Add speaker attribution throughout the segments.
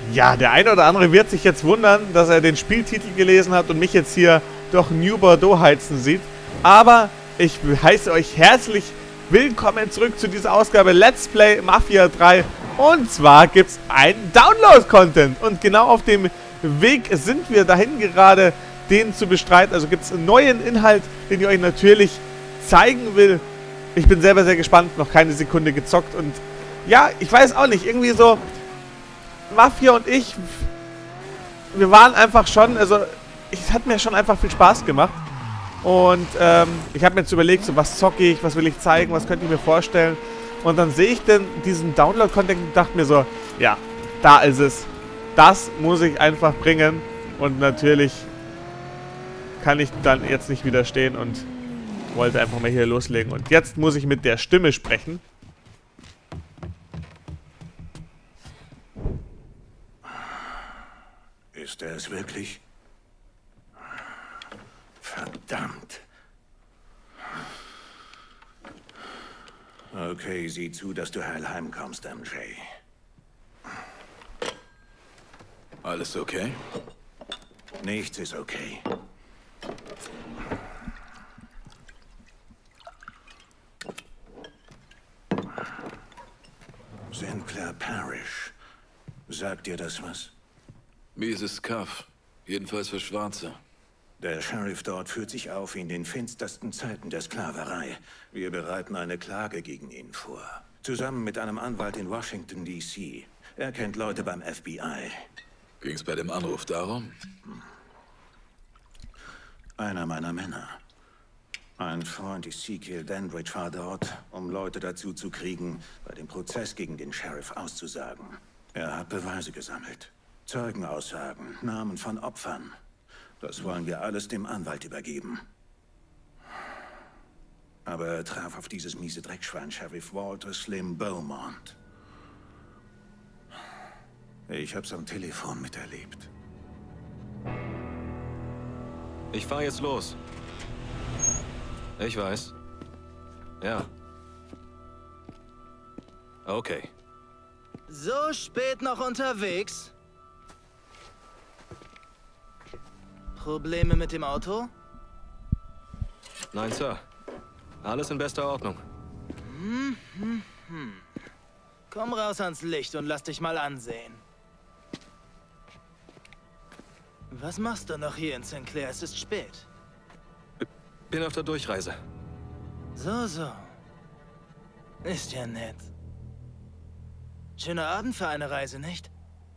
Speaker 1: Ja, der eine oder andere wird sich jetzt wundern, dass er den Spieltitel gelesen hat und mich jetzt hier durch New Bordeaux heizen sieht. Aber ich heiße euch herzlich willkommen zurück zu dieser Ausgabe Let's Play Mafia 3. Und zwar gibt es einen Download-Content. Und genau auf dem Weg sind wir dahin gerade, den zu bestreiten. Also gibt es einen neuen Inhalt, den ich euch natürlich zeigen will. Ich bin selber sehr gespannt, noch keine Sekunde gezockt. Und ja, ich weiß auch nicht, irgendwie so... Mafia und ich, wir waren einfach schon, also es hat mir schon einfach viel Spaß gemacht. Und ich habe mir jetzt überlegt, so was zocke ich, was will ich zeigen, was könnte ich mir vorstellen. Und dann sehe ich denn diesen Download-Content und dachte mir so, ja, da ist es. Das muss ich einfach bringen. Und natürlich kann ich dann jetzt nicht widerstehen und wollte einfach mal hier loslegen. Und jetzt muss ich mit der Stimme sprechen.
Speaker 2: Ist er es wirklich? Verdammt. Okay, sieh zu, dass du heil heimkommst, MJ.
Speaker 3: Alles okay?
Speaker 2: Nichts ist okay. Sinclair Parish. Sagt dir das was?
Speaker 3: Mieses Kaff. Jedenfalls für Schwarze.
Speaker 2: Der Sheriff dort führt sich auf wie in den finstersten Zeiten der Sklaverei. Wir bereiten eine Klage gegen ihn vor. Zusammen mit einem Anwalt in Washington, D.C. Er kennt Leute beim FBI.
Speaker 3: Ging's bei dem Anruf darum?
Speaker 2: Einer meiner Männer. Ein Freund Ezekiel Dandridge war dort, um Leute dazu zu kriegen, bei dem Prozess gegen den Sheriff auszusagen. Er hat Beweise gesammelt. Zeugenaussagen, Namen von Opfern. Das wollen wir alles dem Anwalt übergeben. Aber er traf auf dieses miese Dreckschwein, Sheriff Walter Slim Beaumont. Ich hab's am Telefon miterlebt.
Speaker 4: Ich fahr jetzt los. Ich weiß. Ja. Okay.
Speaker 5: So spät noch unterwegs? Probleme mit dem Auto?
Speaker 4: Nein, Sir. Alles in bester Ordnung.
Speaker 5: Komm raus ans Licht und lass dich mal ansehen. Was machst du noch hier in Sinclair? Es ist spät.
Speaker 4: Bin auf der Durchreise.
Speaker 5: So. Ist ja nett. Schöner Abend für eine Reise, nicht?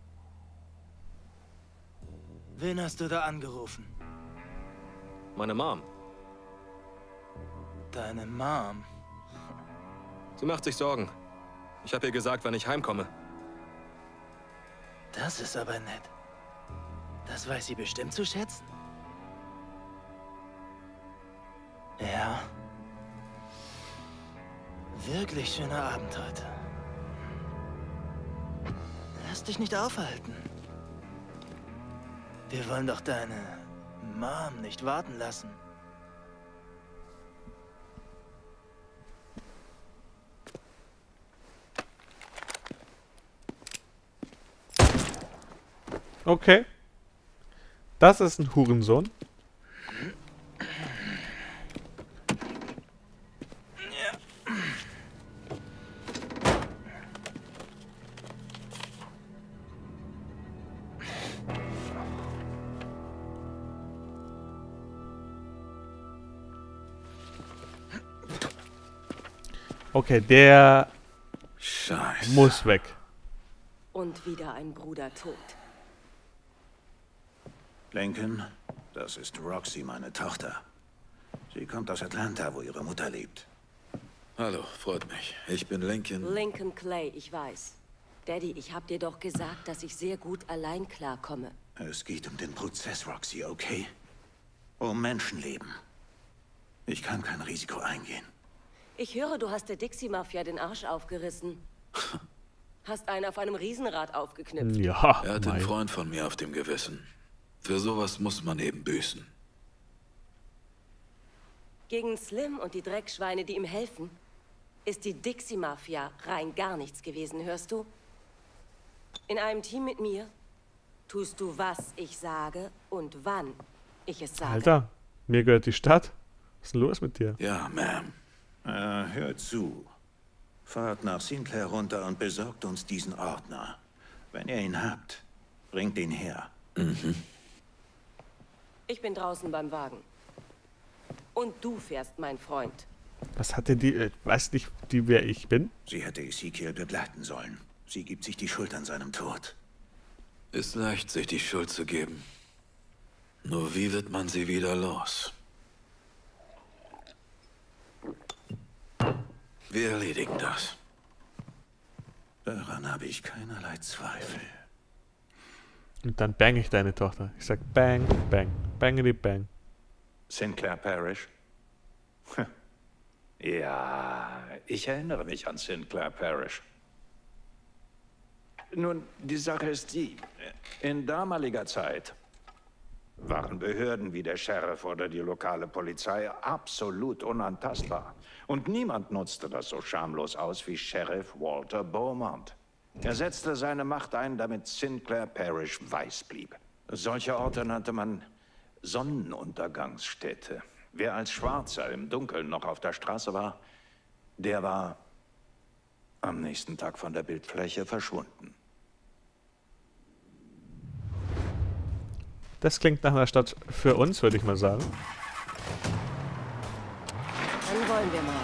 Speaker 5: Wen hast du da angerufen?
Speaker 4: Meine Mom.
Speaker 5: Deine Mom?
Speaker 4: Sie macht sich Sorgen. Ich habe ihr gesagt, wann ich heimkomme.
Speaker 5: Das ist aber nett. Das weiß sie bestimmt zu schätzen. Ja. Wirklich schöner Abend heute. Lass dich nicht aufhalten. Wir wollen doch deine Mom nicht warten lassen.
Speaker 1: Okay. Das ist ein Hurensohn. Okay, der
Speaker 3: Scheiße.
Speaker 1: muss weg.
Speaker 6: Und wieder ein Bruder tot.
Speaker 2: Lincoln, das ist Roxy, meine Tochter. Sie kommt aus Atlanta, wo ihre Mutter lebt.
Speaker 3: Hallo, freut mich. Ich bin Lincoln.
Speaker 6: Lincoln Clay, ich weiß. Daddy, ich hab dir doch gesagt, dass ich sehr gut allein klarkomme.
Speaker 2: Es geht um den Prozess, Roxy, okay? Um Menschenleben. Ich kann kein Risiko eingehen.
Speaker 6: Ich höre, du hast der Dixie-Mafia den Arsch aufgerissen. Hast einen auf einem Riesenrad aufgeknüpft.
Speaker 1: Ja,
Speaker 3: Er hat einen Freund von mir auf dem Gewissen. Für sowas muss man eben büßen.
Speaker 6: Gegen Slim und die Dreckschweine, die ihm helfen, ist die Dixie-Mafia rein gar nichts gewesen, hörst du? In einem Team mit mir tust du, was ich sage und wann ich es sage.
Speaker 1: Alter, mir gehört die Stadt. Was ist denn los mit dir?
Speaker 3: Ja, Ma'am.
Speaker 2: Hört zu. Fahrt nach Sinclair runter und besorgt uns diesen Ordner. Wenn ihr ihn habt, bringt ihn her.
Speaker 6: Ich bin draußen beim Wagen. Und du fährst, mein Freund.
Speaker 1: Was hatte die, weiß nicht, die, wer ich bin?
Speaker 2: Sie hätte Ezekiel begleiten sollen. Sie gibt sich die Schuld an seinem Tod.
Speaker 3: Ist leicht, sich die Schuld zu geben. Nur wie wird man sie wieder los? Wir erledigen das.
Speaker 2: Daran habe ich keinerlei Zweifel.
Speaker 1: Und dann bang ich deine Tochter. Ich sag bang, bang, bangity bang.
Speaker 7: Sinclair Parish? Ja, ich erinnere mich an Sinclair Parish. Nun, die Sache ist die, in damaliger Zeit waren Behörden wie der Sheriff oder die lokale Polizei absolut unantastbar. Und niemand nutzte das so schamlos aus wie Sheriff Walter Beaumont. Er setzte seine Macht ein, damit Sinclair Parish weiß blieb. Solche Orte nannte man Sonnenuntergangsstädte. Wer als Schwarzer im Dunkeln noch auf der Straße war, der war am nächsten Tag von der Bildfläche verschwunden.
Speaker 1: Das klingt nach einer Stadt für uns, würde ich mal sagen.
Speaker 6: Dann wollen wir mal.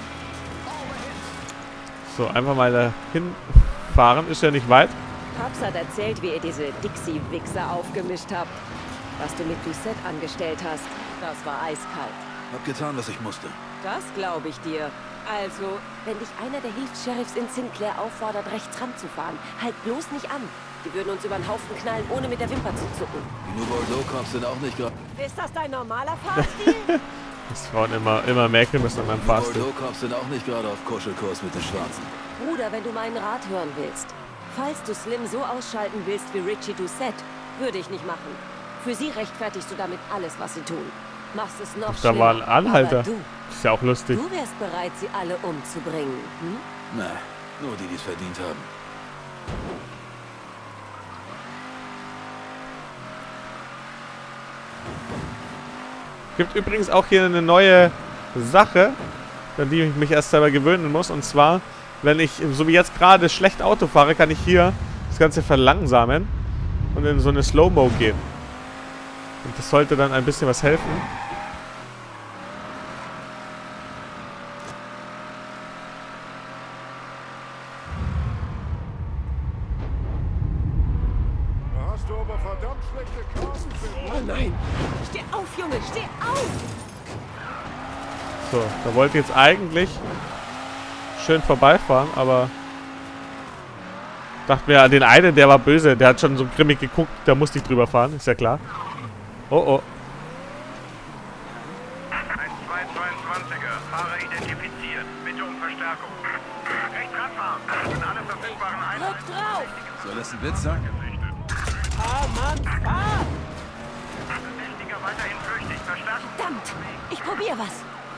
Speaker 1: So, einfach mal dahin fahren. Ist ja nicht weit.
Speaker 6: Papst hat erzählt, wie ihr diese Dixie-Wichser aufgemischt habt. Was du mit Doucette angestellt hast, das war eiskalt.
Speaker 3: Hab getan, was ich musste.
Speaker 6: Das glaube ich dir. Also, wenn dich einer der Hilfs-Sheriffs in Sinclair auffordert, rechts ranzufahren, halt bloß nicht an. Die würden uns über den Haufen knallen, ohne mit der Wimper zu zucken.
Speaker 3: Die New Bordeaux-Cops sind auch nicht gerade...
Speaker 6: Ist das dein normaler Fahrstil?
Speaker 1: Das Frauen immer merken müssen an meinem
Speaker 3: Die
Speaker 1: Fahrstil.
Speaker 3: Bordeaux-Cops sind auch nicht gerade auf Kuschelkurs mit den Schwarzen.
Speaker 6: Bruder, wenn du meinen Rat hören willst. Falls du Slim so ausschalten willst wie Richie Doucette, würde ich nicht machen. Für sie rechtfertigst du damit alles, was sie tun. Machst es noch
Speaker 1: Da war ein
Speaker 6: schlimmer.
Speaker 1: Anhalter.
Speaker 6: Aber
Speaker 1: Ist ja auch lustig.
Speaker 6: du wärst bereit, sie alle umzubringen. Hm?
Speaker 3: Na, nur die, die es verdient haben.
Speaker 1: Gibt übrigens auch hier eine neue Sache, an die ich mich erst selber gewöhnen muss. Und zwar, wenn ich, so wie jetzt gerade, schlecht Auto fahre, kann ich hier das Ganze verlangsamen und in so eine Slow-Mo gehen. Und das sollte dann ein bisschen was helfen.
Speaker 8: Da hast du aber verdammt schlechte Karten für.
Speaker 6: Oh nein! Steh auf, Junge, steh auf!
Speaker 1: So, da wollte ich jetzt eigentlich schön vorbeifahren, aber dachte mir, den einen, der war böse, der hat schon so grimmig geguckt, da musste ich drüber fahren, ist ja klar. Oh oh.
Speaker 9: Ein 222er, Fahrer identifiziert. Bitte um Verstärkung. Rechts ranfahren. Das sind alle verfügbaren Einheiten.
Speaker 6: Drück drauf!
Speaker 3: Soll das ein Witz sein?
Speaker 6: Ah, Mann, fahr!
Speaker 9: Verdächtiger weiterhin flüchtig. Verstärkung.
Speaker 6: Verdammt! Ich probier was.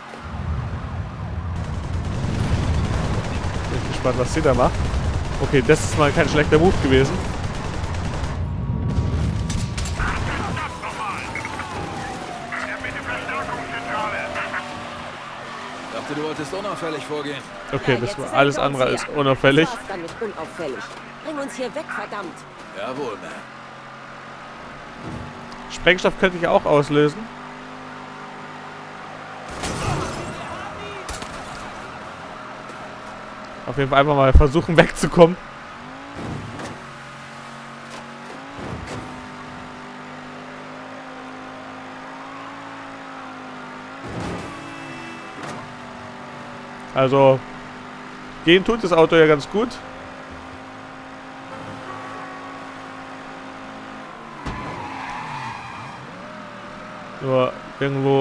Speaker 1: Bin gespannt, was sie da macht. Okay, das ist mal kein schlechter Move gewesen.
Speaker 3: Dachte, du wolltest unauffällig vorgehen.
Speaker 1: Okay,
Speaker 6: Ja,
Speaker 1: das
Speaker 6: jetzt
Speaker 1: war
Speaker 6: ist
Speaker 1: alles
Speaker 6: hinter uns
Speaker 1: andere
Speaker 6: her.
Speaker 1: als unauffällig.
Speaker 6: Das war's dann mit unauffällig. Bring uns hier weg, verdammt.
Speaker 3: Jawohl, man.
Speaker 1: Sprengstoff könnte ich auch auslösen. Auf jeden Fall einfach mal versuchen wegzukommen. Also, gehen tut das Auto ja ganz gut. Nur irgendwo...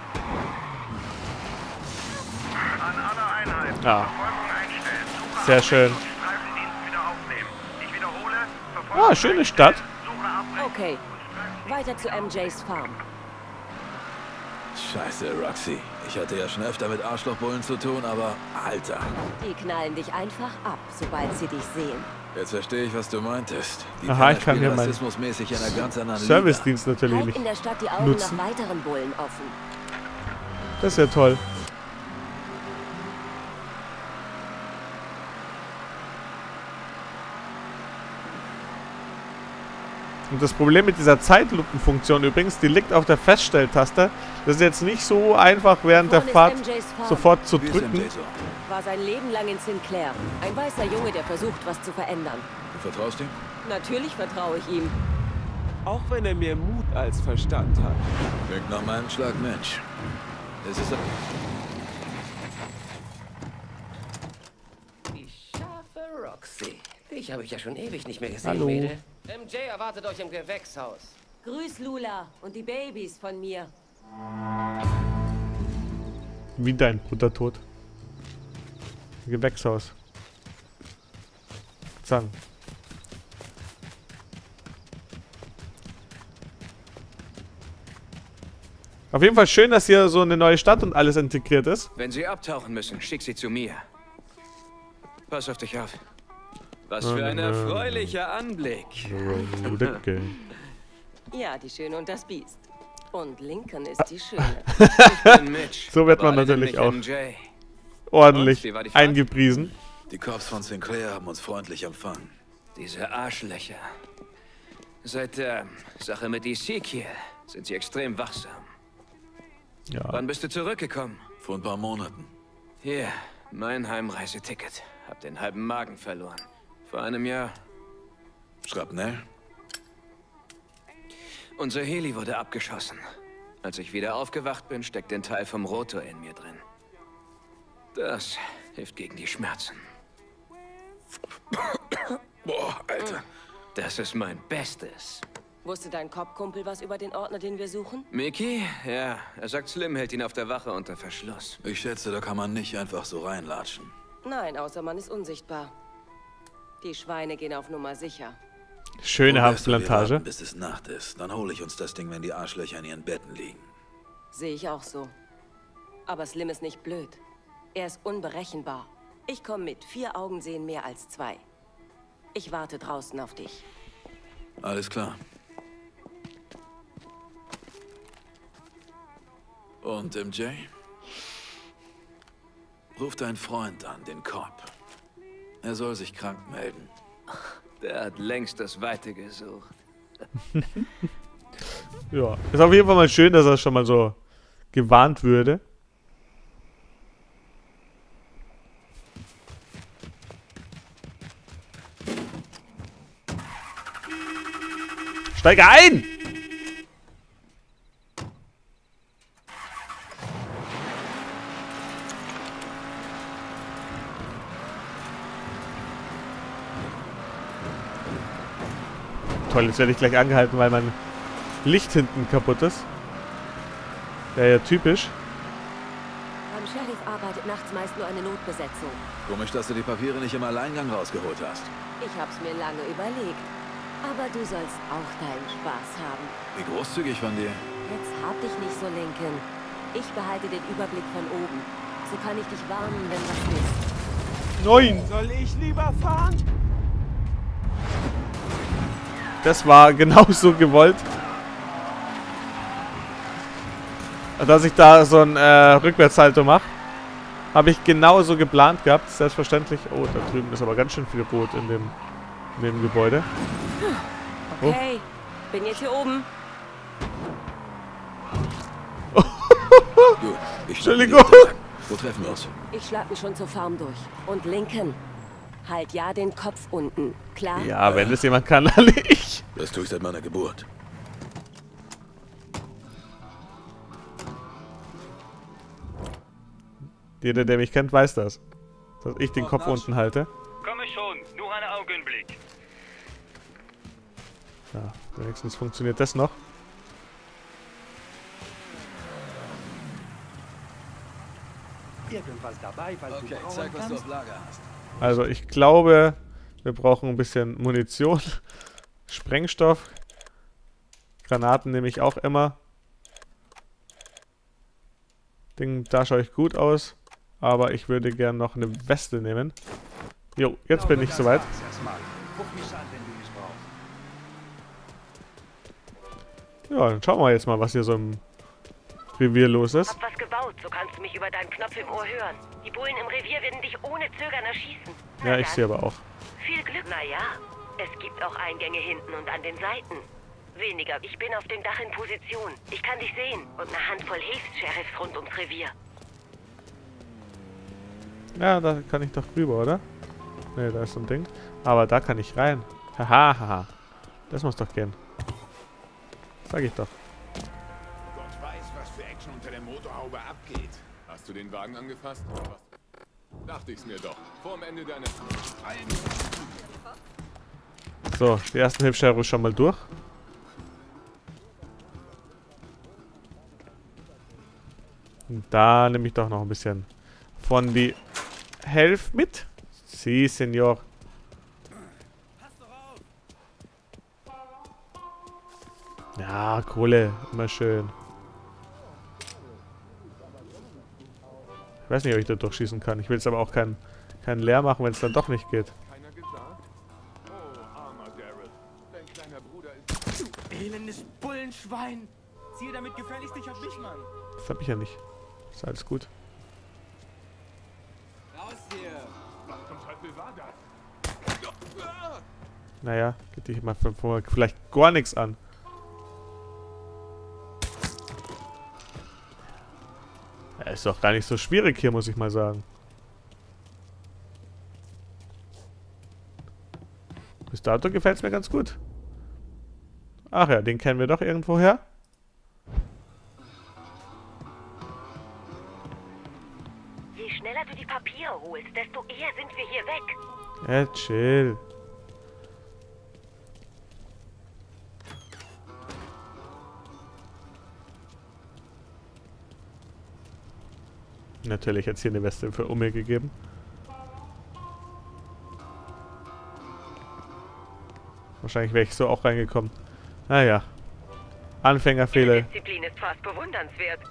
Speaker 9: An alle Einheiten.
Speaker 1: Ah,
Speaker 9: Verfolgung einstellen. Suche
Speaker 1: sehr
Speaker 9: abbrechen
Speaker 1: schön.
Speaker 9: und Streifendienst wieder aufnehmen. Ich wiederhole. Verfolgung
Speaker 1: Ah, schöne Stadt.
Speaker 9: Suche abbrechen.
Speaker 6: Okay, weiter zu MJs Farm.
Speaker 3: Scheiße, Roxy. Ich hatte ja schon öfter mit Arschlochbullen zu tun, aber Alter.
Speaker 6: Die knallen dich einfach ab, sobald sie dich sehen.
Speaker 3: Jetzt verstehe ich, was du meintest. Die
Speaker 1: Aha, ich kann hier meinen
Speaker 3: rassismusmäßig in einer ganz anderen
Speaker 1: Servicedienst natürlich
Speaker 6: Halt
Speaker 1: nicht
Speaker 6: in der Stadt die Augen
Speaker 1: nutzen.
Speaker 6: nach weiteren Bullen offen.
Speaker 1: Das ist ja toll. Und das Problem mit dieser Zeitlupenfunktion übrigens, die liegt auf der Feststelltaste. Das ist jetzt nicht so einfach während der Fahrt sofort zu drücken.
Speaker 6: War sein Leben lang in Sinclair. Ein weißer Junge, der versucht, was zu verändern.
Speaker 3: Du vertraust ihm?
Speaker 6: Natürlich vertraue ich ihm.
Speaker 10: Auch wenn er mehr Mut als Verstand hat.
Speaker 3: Klingt nach meinem Schlag Mensch. Es ist...
Speaker 5: Die scharfe Roxy. Dich habe ich ja schon ewig nicht mehr gesehen,
Speaker 1: Hallo.
Speaker 5: Mädel. MJ erwartet euch im Gewächshaus.
Speaker 6: Grüß Lula und die Babys von mir.
Speaker 1: Wie dein Bruder tot. Gewächshaus. Sagen. Auf jeden Fall schön, dass hier so eine neue Stadt und alles integriert ist.
Speaker 11: Wenn sie abtauchen müssen, schick sie zu mir. Pass auf dich auf. Was für ein erfreulicher Anblick.
Speaker 6: Ja, die Schöne und das Biest. Und Lincoln ist die Schöne.
Speaker 11: Ich bin Mitch.
Speaker 1: So wird man
Speaker 11: aber alle
Speaker 1: natürlich
Speaker 11: nennen
Speaker 1: auch
Speaker 11: mich MJ.
Speaker 1: ordentlich
Speaker 11: Und, wie war die Fahrt?
Speaker 1: eingepriesen.
Speaker 3: Die Cops von Sinclair haben uns freundlich empfangen.
Speaker 11: Diese Arschlöcher. Seit der Sache mit Ezekiel sind sie extrem wachsam.
Speaker 1: Ja.
Speaker 11: Wann bist du zurückgekommen?
Speaker 3: Vor ein paar Monaten.
Speaker 11: Hier, mein Heimreiseticket. Hab den halben Magen verloren. Vor einem Jahr.
Speaker 3: Schrapnell?
Speaker 11: Unser Heli wurde abgeschossen. Als ich wieder aufgewacht bin, steckt ein Teil vom Rotor in mir drin. Das hilft gegen die Schmerzen.
Speaker 3: Boah, Alter.
Speaker 11: Das ist mein Bestes.
Speaker 6: Wusste dein Cop-Kumpel was über den Ordner, den wir suchen?
Speaker 11: Mickey? Ja, er sagt, Slim hält ihn auf der Wache unter Verschluss.
Speaker 3: Ich schätze, da kann man nicht einfach so reinlatschen.
Speaker 6: Nein, außer man ist unsichtbar. Die Schweine gehen auf Nummer sicher.
Speaker 1: Schöne
Speaker 3: Wo wärst du, wir
Speaker 1: Hanfplantage.
Speaker 3: warten, bis es Nacht ist. Dann hole ich uns das Ding, wenn die Arschlöcher in ihren Betten liegen.
Speaker 6: Sehe ich auch so. Aber Slim ist nicht blöd. Er ist unberechenbar. Ich komme mit. 4 Augen sehen mehr als 2. Ich warte draußen auf dich.
Speaker 3: Alles klar. Und MJ? Ruf deinen Freund an, den Cop. Er soll sich krank melden.
Speaker 11: Der hat längst das Weite gesucht.
Speaker 1: Ja, ist auf jeden Fall mal schön, dass er schon mal so gewarnt würde. Steige ein! Toll, jetzt werde ich gleich angehalten, weil mein Licht hinten kaputt ist. Ja, typisch.
Speaker 6: Beim Sheriff arbeitet nachts meist nur eine Notbesetzung.
Speaker 3: Komisch, dass du die Papiere nicht im Alleingang rausgeholt hast.
Speaker 6: Ich hab's mir lange überlegt. Aber du sollst auch deinen Spaß haben.
Speaker 3: Wie großzügig von dir.
Speaker 6: Jetzt hab dich nicht so, Lincoln. Ich behalte den Überblick von oben. So kann ich dich warnen, wenn was ist.
Speaker 1: 9!
Speaker 10: Soll ich lieber fahren?
Speaker 1: Das war genauso gewollt. Dass ich da so ein Rückwärtssalto mache. Habe ich genauso geplant gehabt, selbstverständlich. Oh, da drüben ist aber ganz schön viel Rot in dem Gebäude.
Speaker 6: Okay, bin jetzt hier oben.
Speaker 3: Gut, ich
Speaker 1: Entschuldigung.
Speaker 3: Wo treffen wir uns?
Speaker 6: Ich schlag mich schon zur Farm durch. Und Lincoln, halt ja den Kopf unten, klar?
Speaker 1: Ja, wenn es jemand kann, dann ich.
Speaker 3: Das tue ich seit meiner Geburt.
Speaker 1: Jeder, der mich kennt, weiß das. Dass ich den Kopf unten halte.
Speaker 9: Komme schon, nur einen Augenblick.
Speaker 1: Ja, wenigstens funktioniert das noch.
Speaker 10: Irgendwas dabei, weil
Speaker 3: Okay, zeig, was du auf Lager hast.
Speaker 1: Also ich glaube, wir brauchen ein bisschen Munition, Sprengstoff, Granaten nehme ich auch immer. Ding, da schaue ich gut aus, aber ich würde gern noch eine Weste nehmen. Jo, jetzt bin ich soweit. Ja, dann schauen wir jetzt mal, was hier so im Revier los ist.
Speaker 6: Hab was gebaut, so kannst du mich über deinen Knopf im Ohr hören. Die Bullen im Revier werden dich ohne Zögern erschießen.
Speaker 1: Ja, ich sehe aber auch.
Speaker 6: Viel Glück. Naja, es gibt auch Eingänge hinten und an den Seiten. Weniger. Ich bin auf dem Dach in Position. Ich kann dich sehen. Und eine Handvoll Hilfs-Sheriffs rund ums Revier.
Speaker 1: Ja, da kann ich doch rüber, oder? Ne, da ist so ein Ding. Aber da kann ich rein. Haha, haha. Das muss doch gehen. Sag ich doch.
Speaker 8: Gott weiß, was für Action unter der Motorhaube abgeht.
Speaker 12: Hast du den Wagen angefasst? Dachte ich's mir doch. Vorm Ende deiner...
Speaker 1: So, die ersten Hilfsschere schon mal durch. Und da nehme ich doch noch ein bisschen von die Helf mit. Sie, Senor. Ja, Kohle. Immer schön. Ich weiß nicht, ob ich da durchschießen kann. Ich will jetzt aber auch keinen leer machen, wenn es dann doch nicht geht.
Speaker 10: Elendes Bullenschwein! Ziel damit gefälligst nicht auf mich, Mann!
Speaker 1: Das hab ich ja nicht. Ist alles gut.
Speaker 10: Raus hier!
Speaker 8: Was zum Teufel war das?
Speaker 1: Naja, geht dich mal vielleicht gar nichts an. Ja, ist doch gar nicht so schwierig hier, muss ich mal sagen. Bis dato gefällt es mir ganz gut. Ach ja, den kennen wir doch irgendwo her.
Speaker 6: Je schneller du die Papiere holst, desto eher sind wir hier weg.
Speaker 1: Ja, chill. Natürlich hat es hier eine Weste für Umme gegeben. Wahrscheinlich wäre ich so auch reingekommen. Naja. Anfängerfehler.
Speaker 6: Die Disziplin ist fast bewundernswert.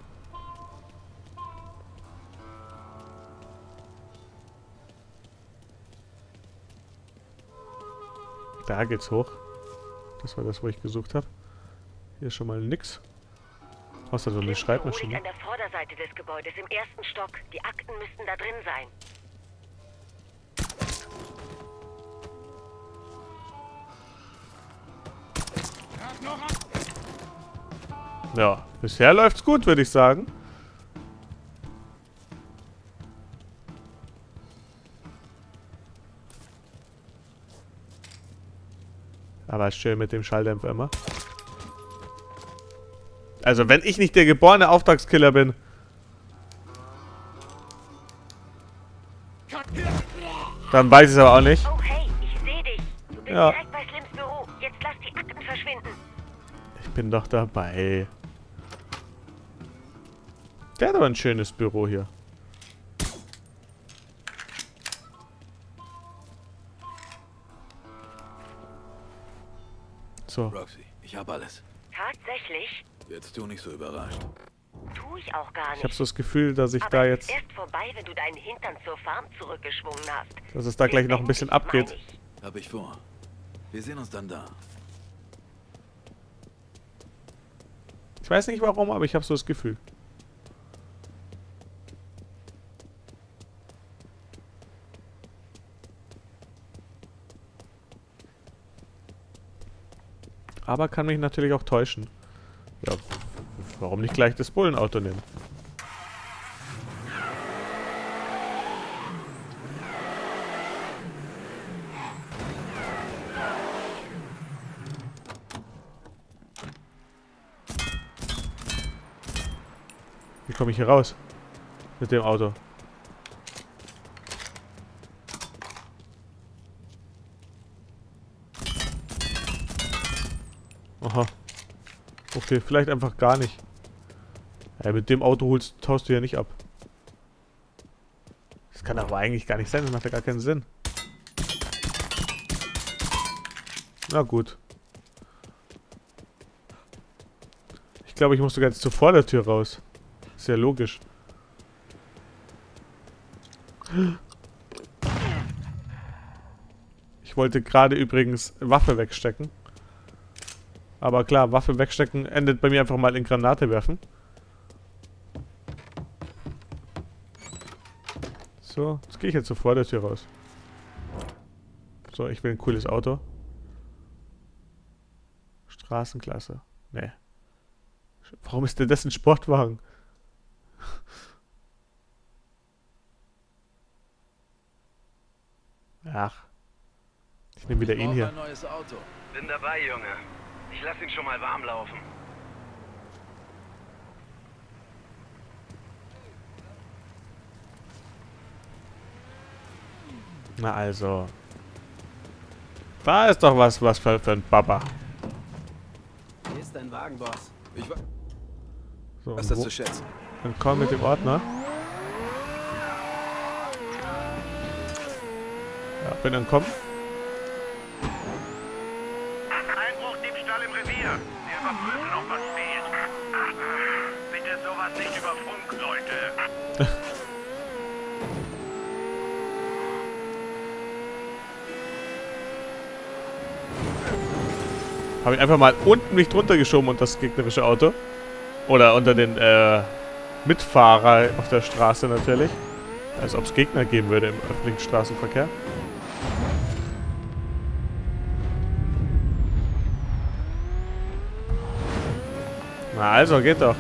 Speaker 1: Da geht's hoch. Das war das, wo ich gesucht habe. Hier ist schon mal nix. Außer so eine Schreibmaschine.
Speaker 6: An der Vorderseite des Gebäudes im ersten Stock. Die Akten müssten da drin sein.
Speaker 1: Ja, bisher läuft's gut, würde ich sagen. Aber schön mit dem Schalldämpfer immer. Also, wenn ich nicht der geborene Auftragskiller bin. Dann weiß ich es aber auch nicht.
Speaker 6: Oh hey, ich sehe dich. Du bist direkt bei Slims Büro. Jetzt lass die Akten verschwinden.
Speaker 1: Ich bin doch dabei. Der hat aber ein schönes Büro hier. So.
Speaker 3: Roxy, ich hab alles.
Speaker 6: Tatsächlich?
Speaker 3: Jetzt tu nicht so überrascht.
Speaker 6: Tu ich auch gar nicht.
Speaker 1: Ich habe so das Gefühl, dass ich
Speaker 6: aber
Speaker 1: da
Speaker 6: es
Speaker 1: jetzt...
Speaker 6: ist erst vorbei, wenn du deinen Hintern zur Farm zurückgeschwungen hast.
Speaker 1: Dass es da gleich noch ein bisschen abgeht.
Speaker 3: Hab ich vor. Wir sehen uns dann da.
Speaker 1: Ich weiß nicht warum, aber ich habe so das Gefühl. Aber kann mich natürlich auch täuschen. Ja, warum nicht gleich das Bullenauto nehmen? Wie komme ich hier raus? Mit dem Auto. Aha. Okay, vielleicht einfach gar nicht. Ja, mit dem Auto taust du ja nicht ab. Das kann aber eigentlich gar nicht sein, das macht ja gar keinen Sinn. Na gut. Ich glaube, ich muss sogar jetzt zur Vordertür raus. Ist ja logisch. Ich wollte gerade übrigens Waffe wegstecken. Aber klar, Waffe wegstecken endet bei mir einfach mal in Granate werfen. So, jetzt gehe ich jetzt so vor der Tür raus. So, ich will ein cooles Auto. Straßenklasse. Nee. Warum ist denn das ein Sportwagen? Ach. Ich nehme wieder ihn hier.
Speaker 11: Ein neues Auto.
Speaker 9: Bin dabei, Junge. Ich lass ihn schon mal warm laufen.
Speaker 1: Na also. Da ist doch was für ein Papa.
Speaker 11: Hier ist dein Wagen, Boss. Ich war...
Speaker 1: So,
Speaker 11: Was ist das zu schätzen?
Speaker 1: Dann komm mit dem Ordner. Ja, bin dann komm.
Speaker 9: Einbruch, Diebstahl im Revier. Wir überprüfen, ob was fehlt. Bitte sowas nicht über Funk, Leute.
Speaker 1: Habe ich einfach mal unten mich drunter geschoben unter das gegnerische Auto. Oder unter den Mitfahrer auf der Straße natürlich. Als ob es Gegner geben würde im öffentlichen Straßenverkehr. Na also, geht doch.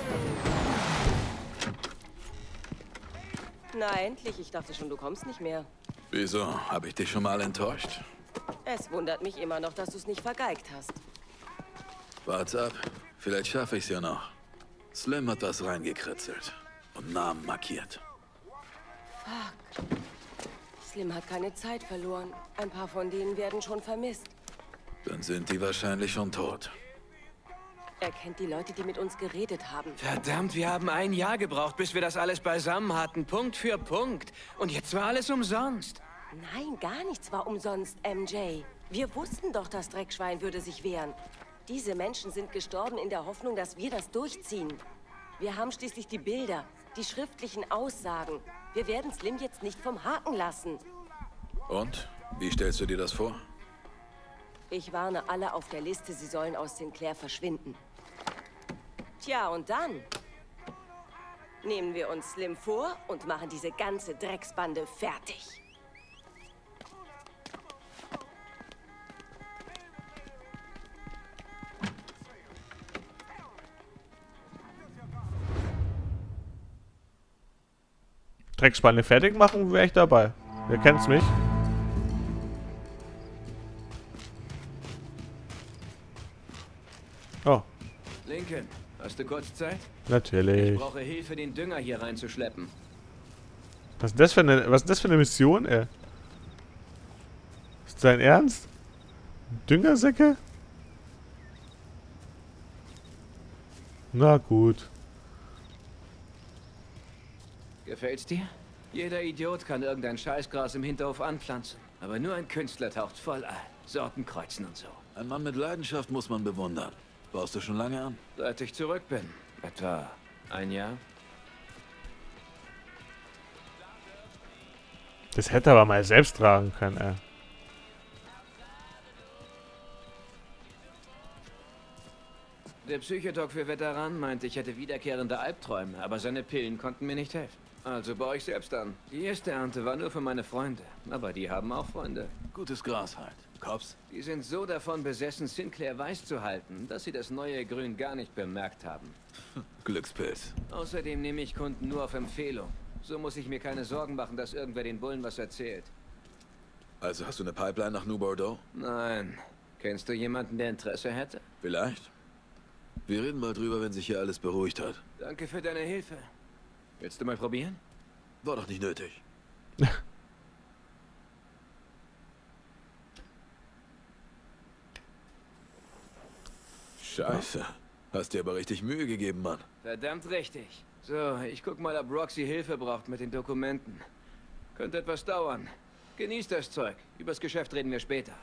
Speaker 6: Na endlich, ich dachte schon, du kommst nicht mehr.
Speaker 3: Wieso? Habe ich dich schon mal enttäuscht?
Speaker 6: Es wundert mich immer noch, dass du es nicht vergeigt hast.
Speaker 3: Warte ab. Vielleicht schaffe ich es ja noch. Slim hat was reingekritzelt. Und Namen markiert.
Speaker 6: Fuck. Slim hat keine Zeit verloren. Ein paar von denen werden schon vermisst.
Speaker 3: Dann sind die wahrscheinlich schon tot.
Speaker 6: Er kennt die Leute, die mit uns geredet haben.
Speaker 11: Verdammt, wir haben ein Jahr gebraucht, bis wir das alles beisammen hatten. Punkt für Punkt. Und jetzt war alles umsonst.
Speaker 6: Nein, gar nichts war umsonst, MJ. Wir wussten doch, das Dreckschwein würde sich wehren. Diese Menschen sind gestorben in der Hoffnung, dass wir das durchziehen. Wir haben schließlich die Bilder, die schriftlichen Aussagen. Wir werden Slim jetzt nicht vom Haken lassen.
Speaker 3: Und? Wie stellst du dir das vor?
Speaker 6: Ich warne alle auf der Liste, sie sollen aus Sinclair verschwinden. Tja, und dann nehmen wir uns Slim vor und machen diese ganze Drecksbande fertig.
Speaker 1: Dreckspanne fertig machen, wäre ich dabei. Ihr kennt's mich. Oh.
Speaker 11: Lincoln, hast du kurz Zeit?
Speaker 1: Natürlich.
Speaker 11: Ich brauche Hilfe, den Dünger hier reinzuschleppen.
Speaker 1: Was ist das für eine Mission, ey? Ist dein Ernst? Düngersäcke? Na gut.
Speaker 11: Gefällt's dir? Jeder Idiot kann irgendein Scheißgras im Hinterhof anpflanzen. Aber nur ein Künstler taucht voll ein. Sorten kreuzen und so.
Speaker 3: Ein Mann mit Leidenschaft muss man bewundern. Baust du schon lange an?
Speaker 11: Seit ich zurück bin. Etwa ein Jahr.
Speaker 1: Das hätte er aber mal selbst tragen können, ey.
Speaker 11: Der Psychodoc für Veteranen meinte, ich hätte wiederkehrende Albträume, aber seine Pillen konnten mir nicht helfen. Also baue ich selbst an. Die erste Ernte war nur für meine Freunde, aber die haben auch Freunde.
Speaker 3: Gutes Gras halt. Cops?
Speaker 11: Die sind so davon besessen, Sinclair weiß zu halten, dass sie das neue Grün gar nicht bemerkt haben.
Speaker 3: Glückspilz.
Speaker 11: Außerdem nehme ich Kunden nur auf Empfehlung. So muss ich mir keine Sorgen machen, dass irgendwer den Bullen was erzählt.
Speaker 3: Also hast du eine Pipeline nach New Bordeaux?
Speaker 11: Nein. Kennst du jemanden, der Interesse hätte?
Speaker 3: Vielleicht. Wir reden mal drüber, wenn sich hier alles beruhigt hat.
Speaker 11: Danke für deine Hilfe. Willst du mal probieren?
Speaker 3: War doch nicht nötig. Scheiße. Hast dir aber richtig Mühe gegeben, Mann.
Speaker 11: Verdammt richtig. So, ich guck mal, ob Roxy Hilfe braucht mit den Dokumenten. Könnte etwas dauern. Genießt das Zeug. Übers Geschäft reden wir später.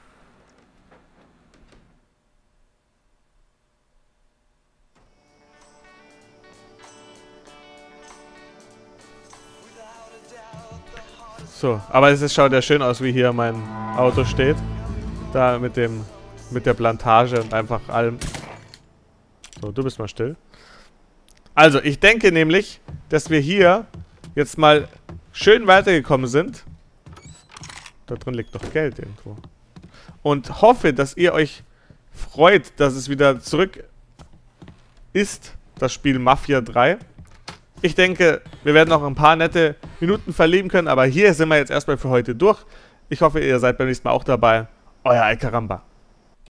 Speaker 1: So, aber es schaut ja schön aus, wie hier mein Auto steht. Da mit der Plantage und einfach allem. So, du bist mal still. Also, ich denke nämlich, dass wir hier jetzt mal schön weitergekommen sind. Da drin liegt doch Geld irgendwo. Und hoffe, dass ihr euch freut, dass es wieder zurück ist, das Spiel Mafia 3. Ich denke, wir werden noch ein paar nette Minuten verleben können, aber hier sind wir jetzt erstmal für heute durch. Ich hoffe, ihr seid beim nächsten Mal auch dabei. Euer Alcaramba.